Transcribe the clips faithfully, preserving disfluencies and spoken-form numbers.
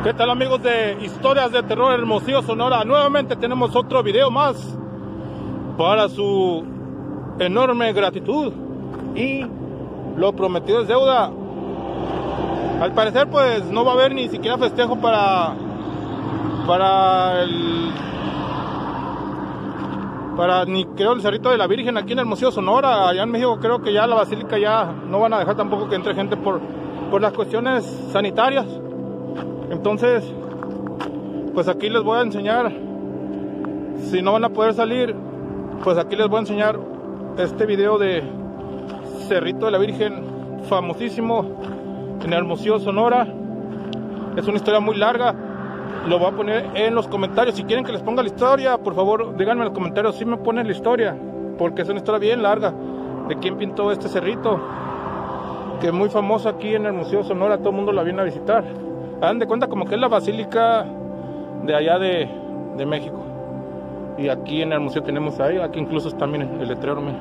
¿Qué tal, amigos de Historias de Terror Hermosillo, Sonora? Nuevamente tenemos otro video más para su enorme gratitud, y lo prometido es deuda. Al parecer pues no va a haber ni siquiera festejo para para el para ni creo el Cerrito de la Virgen aquí en Hermosillo, Sonora. Allá en México creo que ya la basílica ya no van a dejar tampoco que entre gente por por las cuestiones sanitarias. Entonces, pues aquí les voy a enseñar, si no van a poder salir, pues aquí les voy a enseñar este video de Cerrito de la Virgen, famosísimo en Hermosillo, Sonora. Es una historia muy larga, lo voy a poner en los comentarios. Si quieren que les ponga la historia, por favor díganme en los comentarios si me ponen la historia, porque es una historia bien larga de quién pintó este cerrito, que es muy famoso aquí en Hermosillo, Sonora. Todo el mundo la viene a visitar. Hagan de cuenta como que es la basílica de allá de, de México. Y aquí en Hermosillo tenemos ahí, aquí incluso está, miren, el letrero, miren.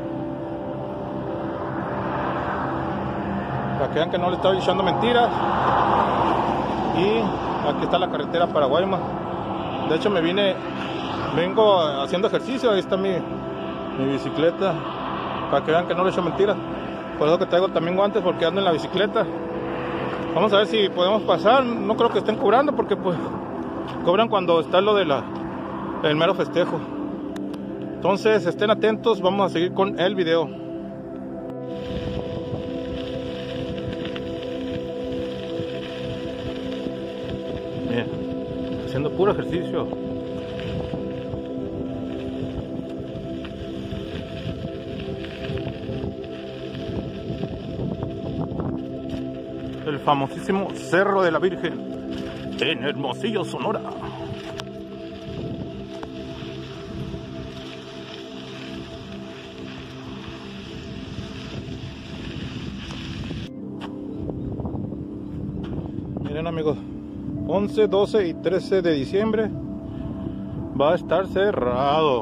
Para que vean que no le estoy echando mentiras. Y aquí está la carretera para Guaymas. De hecho me vine, vengo haciendo ejercicio, ahí está mi, mi bicicleta. Para que vean que no le echo mentiras. Por eso que traigo también guantes, porque ando en la bicicleta. Vamos a ver si podemos pasar. No creo que estén cobrando, porque pues cobran cuando está lo de la el mero festejo. Entonces estén atentos, vamos a seguir con el video. Bien, haciendo puro ejercicio. El famosísimo Cerro de la Virgen en Hermosillo, Sonora. Miren, amigos, once, doce y trece de diciembre va a estar cerrado,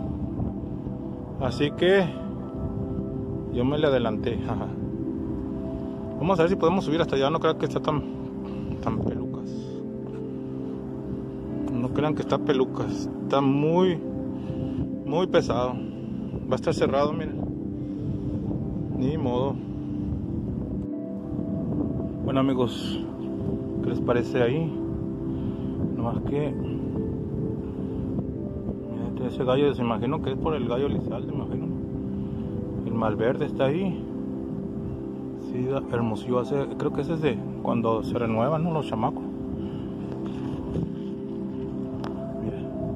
así que yo me le adelanté. Vamos a ver si podemos subir hasta allá. No crean que está tan, tan pelucas. No crean que está pelucas. Está muy, muy pesado. Va a estar cerrado, miren. Ni modo. Bueno, amigos, ¿qué les parece ahí? Nomás que miren, ese gallo, se imagino que es por el gallo Lizalde, imagino. El Malverde está ahí. Sí, Hermosillo hace, creo que ese es de cuando se renuevan, ¿no?, los chamacos. Mira.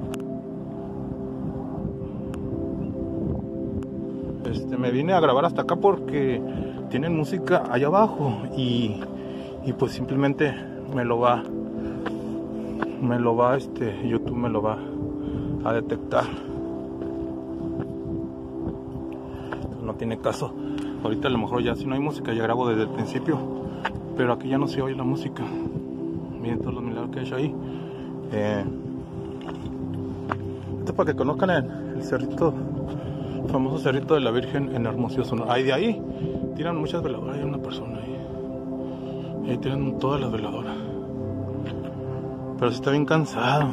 Este, me vine a grabar hasta acá porque tienen música allá abajo y, y pues simplemente me lo va, me lo va, este, YouTube me lo va a detectar. No tiene caso. Ahorita a lo mejor ya si no hay música ya grabo desde el principio, pero aquí ya no se oye la música. Miren todos los milagros que he hecho ahí. Eh, esto es para que conozcan el, el cerrito, el famoso Cerrito de la Virgen en Hermosillo, Sonora. Ahí de ahí tiran muchas veladoras, hay una persona ahí. Y ahí tiran todas las veladoras. Pero si está bien cansado.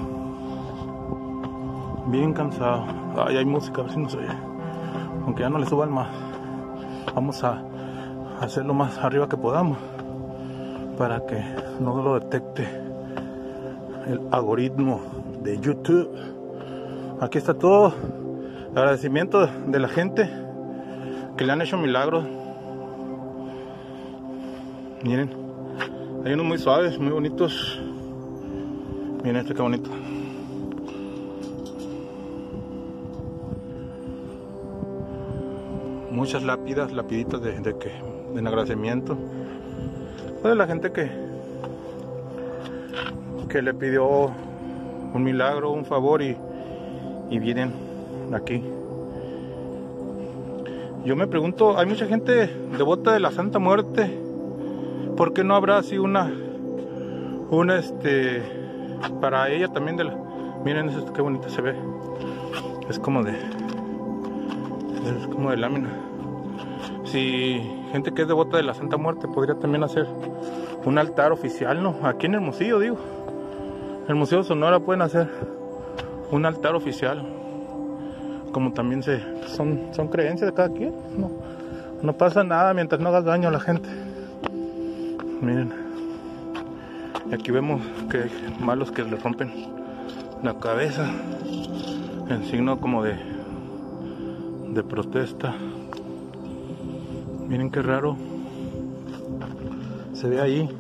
Bien cansado. Ahí hay música, a ver si no se oye. Aunque ya no le suban más. Vamos a hacerlo más arriba que podamos para que no lo detecte el algoritmo de YouTube. Aquí está todo. Agradecimiento de la gente que le han hecho milagros. Miren, hay unos muy suaves, muy bonitos. Miren este que bonito. Muchas lápidas, lapiditas de, de que de agradecimiento. Pues de la gente que que le pidió un milagro, un favor y, y vienen aquí. Yo me pregunto, hay mucha gente devota de la Santa Muerte, ¿por qué no habrá así una una este para ella también de la, miren eso, qué bonito se ve, es como de es como de lámina. Si gente que es devota de la Santa Muerte podría también hacer un altar oficial, ¿no? Aquí en Hermosillo, digo. En el Museo Sonora pueden hacer un altar oficial. Como también se son, son creencias de cada quien. No, no pasa nada mientras no hagas daño a la gente. Miren. Y aquí vemos que hay malos que le rompen la cabeza. En signo como de, de protesta. Miren qué raro. Se ve ahí.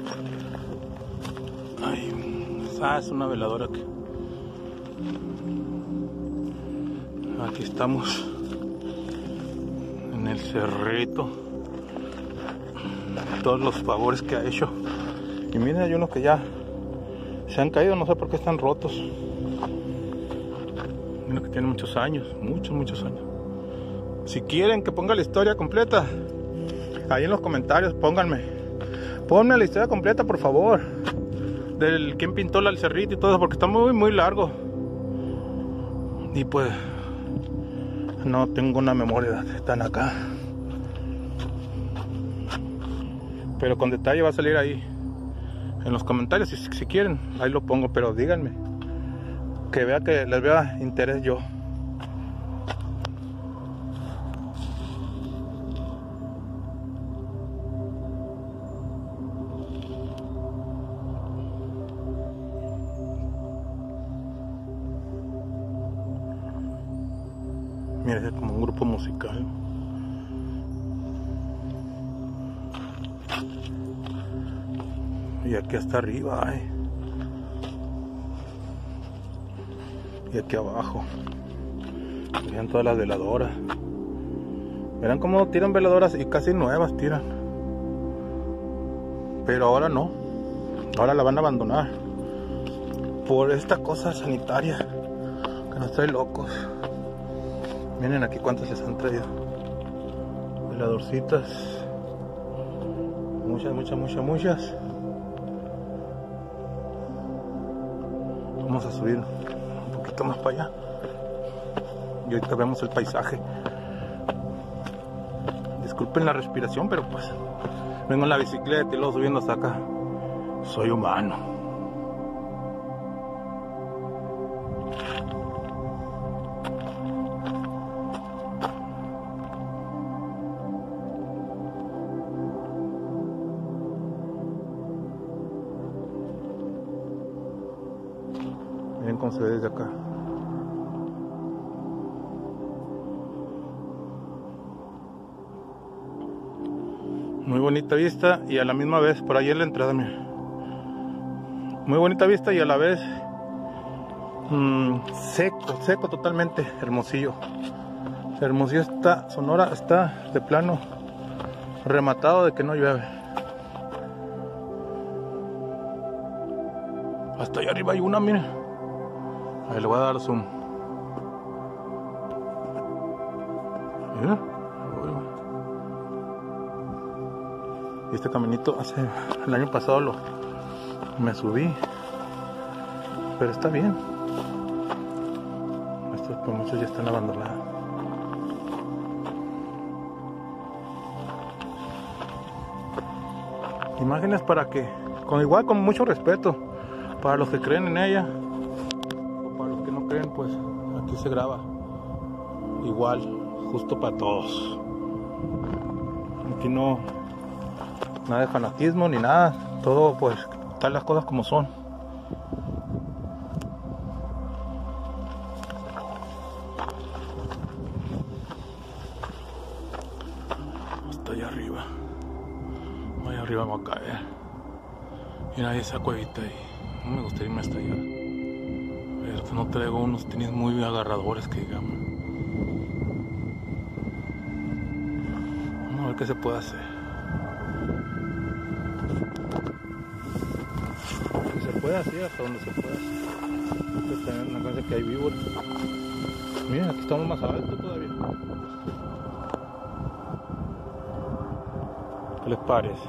Ay, ah, es una veladora que... Aquí estamos en el cerrito. Todos los favores que ha hecho. Y miren, hay unos que ya se han caído, no sé por qué están rotos. Miren que tienen muchos años, muchos, muchos años. Si quieren que ponga la historia completa, ahí en los comentarios pónganme. Ponme la historia completa, por favor. Del quién pintó el cerrito y todo eso, porque está muy, muy largo. Y pues no tengo una memoria tan acá. Pero con detalle va a salir ahí en los comentarios, si, si quieren, ahí lo pongo, pero díganme. Que vea que les vea interés yo. Mira, es como un grupo musical. Y aquí hasta arriba hay. Y aquí abajo. Vean todas las veladoras. Verán cómo tiran veladoras y casi nuevas tiran. Pero ahora no. Ahora la van a abandonar. Por esta cosa sanitaria que nos trae locos. Miren aquí cuántas les han traído. Veladorcitas. Muchas, muchas, muchas, muchas. Vamos a subir un poquito más para allá. Y ahorita vemos el paisaje. Disculpen la respiración, pero pues vengo en la bicicleta y luego subiendo hasta acá. Soy humano. Miren cómo se ve desde acá. Muy bonita vista y a la misma vez, por ahí en la entrada, mira. Muy bonita vista y a la vez mmm, seco, seco totalmente. Hermosillo. Hermosillo está, Sonora está de plano rematado de que no llueve. Hasta allá arriba hay una, miren. Ahí le voy a dar zoom. Mira. Y este caminito hace el año pasado lo me subí, pero está bien. Estos pues muchos ya están abandonados. Imágenes para que, con igual con mucho respeto para los que creen en ella. Creen, pues aquí se graba igual, justo para todos. Aquí no nada de fanatismo ni nada, todo pues están las cosas como son. Hasta allá arriba, allá arriba me va a caer. Mira ahí esa cuevita ahí, no me gustaría irme hasta allá. No traigo unos tenis muy agarradores que digamos. Vamos a ver qué se puede hacer. Se puede hacer hasta donde se puede hacer. Esta es una cosa que hay víboras. Miren, aquí estamos más alto todavía. ¿Qué les parece?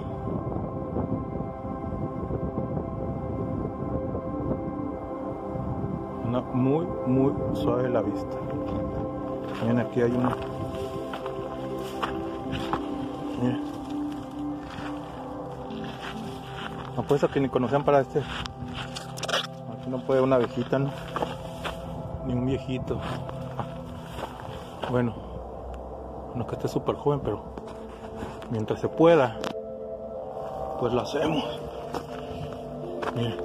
Muy, muy suave la vista. Miren, aquí hay una. Miren. Apuesto que ni conocían para este. Aquí no puede una viejita, ¿no? Ni un viejito. Bueno, no es que esté súper joven, pero mientras se pueda, pues lo hacemos. Miren.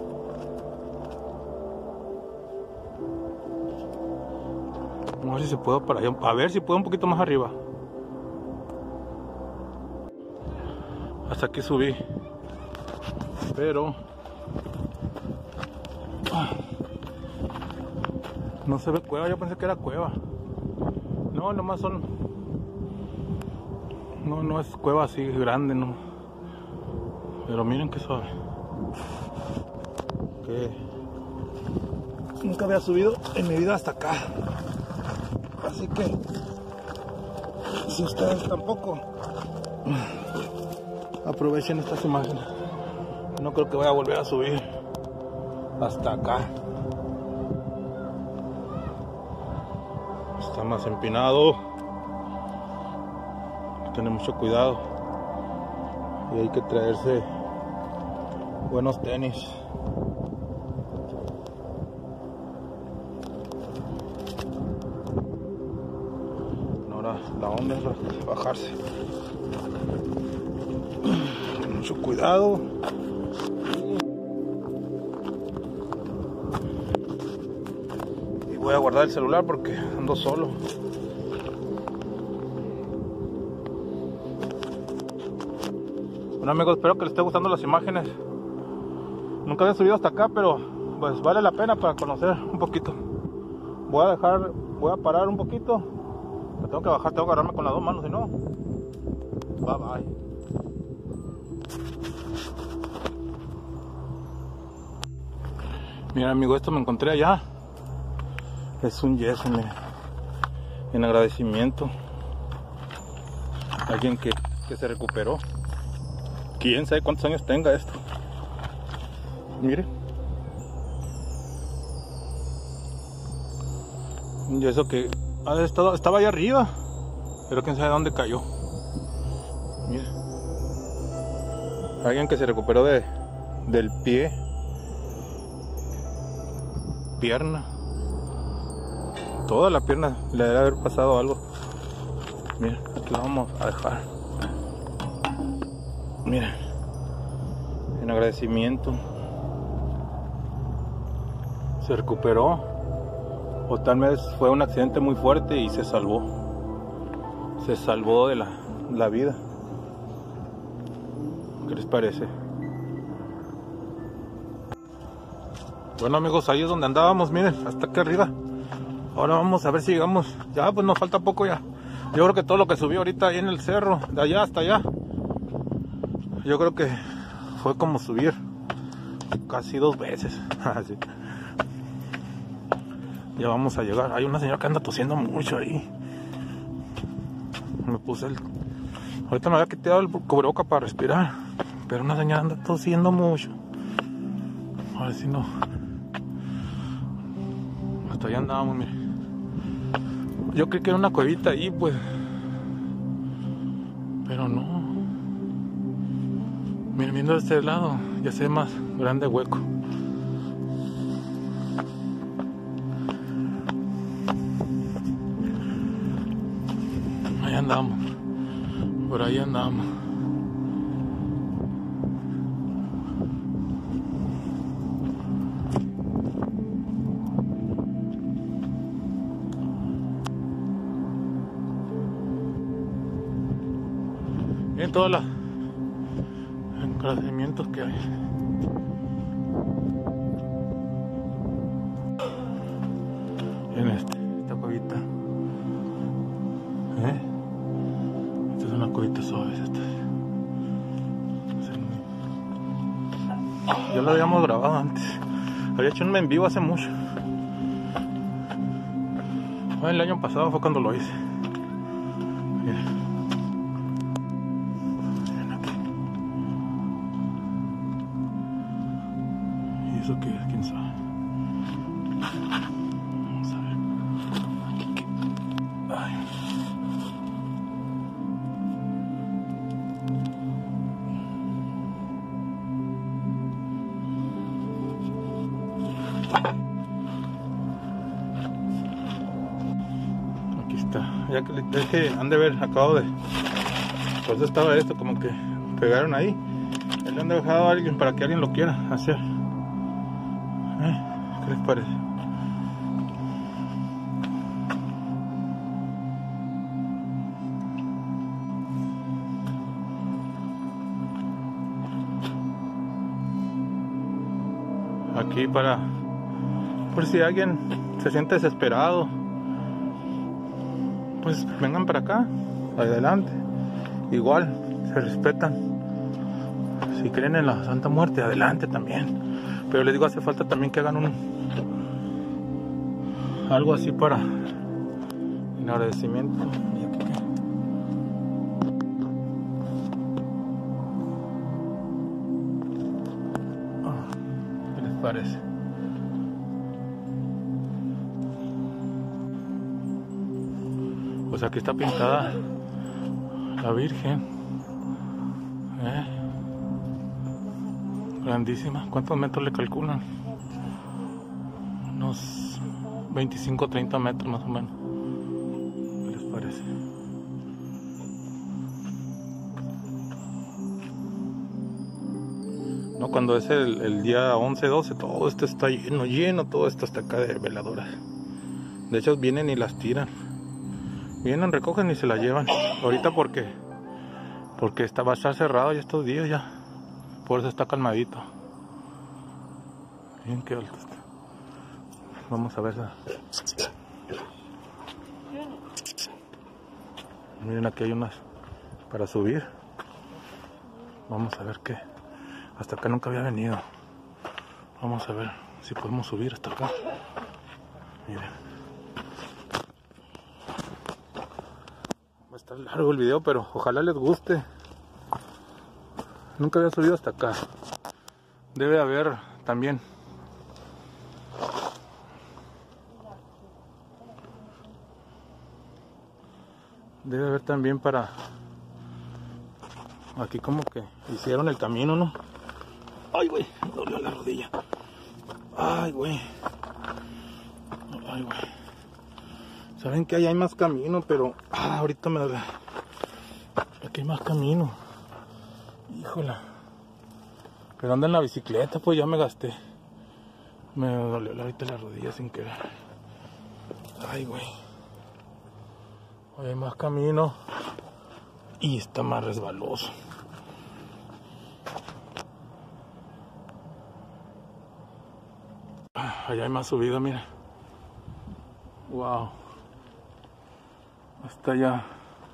Vamos a ver si se puede para allá. A ver si puedo un poquito más arriba. Hasta aquí subí. Pero no se ve cueva, yo pensé que era cueva. No, nomás son. No, no es cueva así grande, no. Pero miren que suave. Que nunca había subido en mi vida hasta acá. Así que si ustedes tampoco, aprovechen estas imágenes. No creo que vaya a volver a subir hasta acá. Está más empinado. Hay que tener mucho cuidado. Y hay que traerse buenos tenis. Ahora la onda es bajarse. Con mucho cuidado. Voy a guardar el celular porque ando solo. Bueno amigos, espero que les esté gustando las imágenes. Nunca había subido hasta acá, pero pues vale la pena para conocer un poquito. Voy a dejar, voy a parar un poquito. Me tengo que bajar, tengo que agarrarme con las dos manos, si no. Bye bye. Mira amigo, esto me encontré allá. Es un yeso en, en agradecimiento a alguien que, que se recuperó. Quién sabe cuántos años tenga esto. Mire. Un yeso que ha estado, estaba allá arriba, pero quién sabe dónde cayó. Mire. Alguien que se recuperó de, del pie, pierna. Toda la pierna le debe haber pasado algo. Miren, aquí lo vamos a dejar. Miren, en agradecimiento. Se recuperó. O tal vez fue un accidente muy fuerte y se salvó. Se salvó de la, la vida. ¿Qué les parece? Bueno amigos, ahí es donde andábamos, miren, hasta aquí arriba. Ahora vamos a ver si llegamos. Ya pues nos falta poco ya. Yo creo que todo lo que subí ahorita ahí en el cerro, de allá hasta allá, yo creo que fue como subir casi dos veces. Así. Ya vamos a llegar. Hay una señora que anda tosiendo mucho ahí. Me puse el... Ahorita me había quitado el cubreboca para respirar, pero una señora anda tosiendo mucho. A ver si no. Hasta allá andábamos, mire. Yo creí que era una cuevita ahí, pues. Pero no. Miren, viendo de este lado, ya se ve más grande hueco. Ahí andamos. Por ahí andamos. Miren todos los agradecimientos que hay. En este, esta cuevita. ¿Eh? Esta es una cuevita suave. Esta. Ya lo habíamos grabado antes. Había hecho un en vivo hace mucho. El año pasado fue cuando lo hice. Miren. ¿Eso qué es? ¿Quién sabe? Vamos a ver. Aquí, aquí. Ay. ya que, ya que han de haber acabado de, por eso estaba esto, como que pegaron ahí, le han dejado a alguien para que alguien lo quiera hacer. ¿Eh? ¿Qué les parece? Aquí para, por si alguien se siente desesperado, pues vengan para acá, adelante. Igual se respetan. Si creen en la Santa Muerte, adelante también. Pero les digo, hace falta también que hagan un algo así para en agradecimiento. ¿Y aquí qué? ¿Qué les parece? Pues aquí está pintada la Virgen, ¿eh? Grandísima. ¿Cuántos metros le calculan? Unos veinticinco, treinta metros más o menos. ¿Qué les parece? No, cuando es el, el día once, doce, todo esto está lleno, lleno, todo esto está acá de veladoras. De hecho vienen y las tiran. Vienen, recogen y se la llevan. Ahorita porque porque está, va a estar cerrado ya estos días ya. Por eso está calmadito. Miren qué alto está. Vamos a ver. Miren, aquí hay unas para subir. Vamos a ver qué. Hasta acá nunca había venido. Vamos a ver si podemos subir hasta acá. Miren. Va a estar largo el video, pero ojalá les guste. Nunca había subido hasta acá. Debe haber también. Debe haber también para... Aquí como que hicieron el camino, ¿no? Ay, güey, me dolió la rodilla. Ay, güey. Ay, güey. Saben que ahí hay más camino, pero... Ah, ahorita me duele. Aquí hay más camino. Híjola. Pero anda en la bicicleta, pues ya me gasté. Me dolió ahorita la rodilla sin querer. Ay, güey. Hoy hay más camino. Y está más resbaloso. Allá hay más subida, mira. Wow. Hasta allá.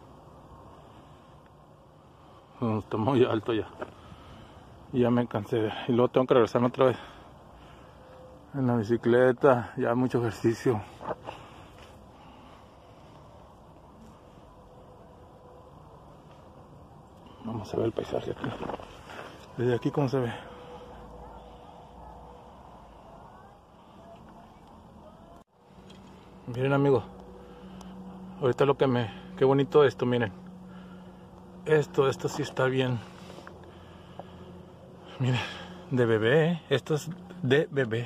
No, está muy alto ya. Y ya me cansé. Y luego tengo que regresarme otra vez en la bicicleta. Ya mucho ejercicio. Vamos a ver el paisaje aquí. Desde aquí, ¿cómo se ve? Miren, amigos. Ahorita lo que me... Qué bonito esto, miren. Esto, esto sí está bien. Miren, de bebé, ¿eh? Esto es de bebé.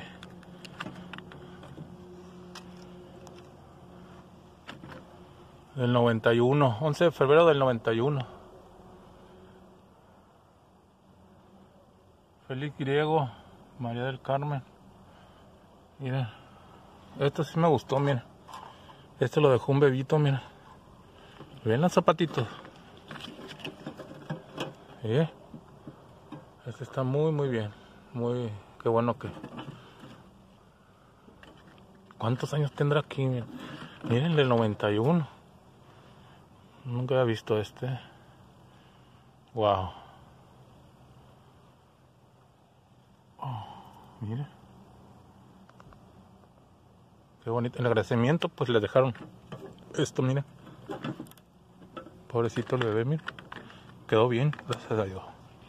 Del noventa y uno, once de febrero del noventa y uno. Félix Griego, María del Carmen. Miren, esto sí me gustó, miren. Este lo dejó un bebito, miren. ¿Ven los zapatitos? ¿Eh? Este está muy, muy bien. Muy, qué bueno que... ¿Cuántos años tendrá aquí? Miren, miren el noventa y uno. Nunca había visto este. Wow. Oh, miren. Qué bonito. El agradecimiento, pues le dejaron esto, miren. Pobrecito el bebé, miren. Quedó bien, gracias a Dios.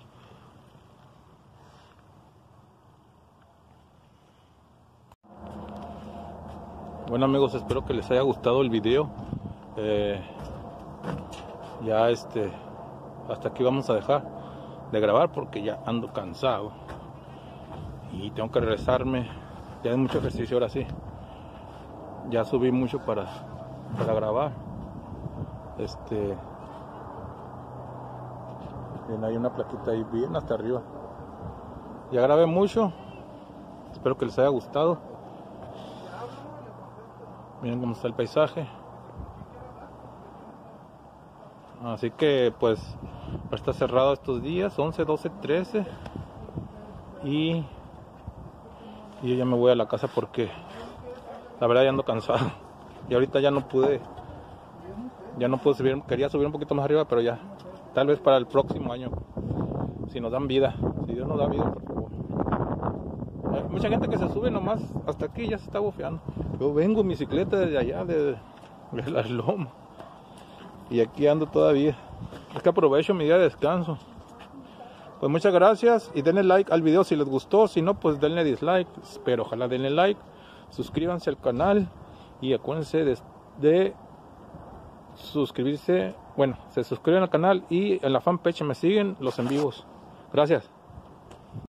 Bueno, amigos, espero que les haya gustado el video. Eh, ya este, hasta aquí vamos a dejar de grabar porque ya ando cansado y tengo que regresarme. Ya hay mucho ejercicio ahora sí. Ya subí mucho para, para grabar. Este, bien, hay una plaquita ahí bien hasta arriba. Ya grabé mucho, espero que les haya gustado. Miren cómo está el paisaje. Así que pues está cerrado estos días, once, doce, trece. Y, y yo ya me voy a la casa porque la verdad ya ando cansado. Y ahorita ya no pude, ya no pude subir, quería subir un poquito más arriba, pero ya, tal vez para el próximo año, si nos dan vida, si Dios nos da vida, por favor. Hay mucha gente que se sube nomás hasta aquí, ya se está bofeando. Yo vengo en bicicleta desde allá, de, de las lomas, y aquí ando todavía. Es que aprovecho mi día de descanso. Pues muchas gracias y denle like al video si les gustó, si no pues denle dislike, pero ojalá denle like, suscríbanse al canal y acuérdense de, de suscribirse, bueno, se suscriben al canal y en la fanpage me siguen los en vivos. Gracias.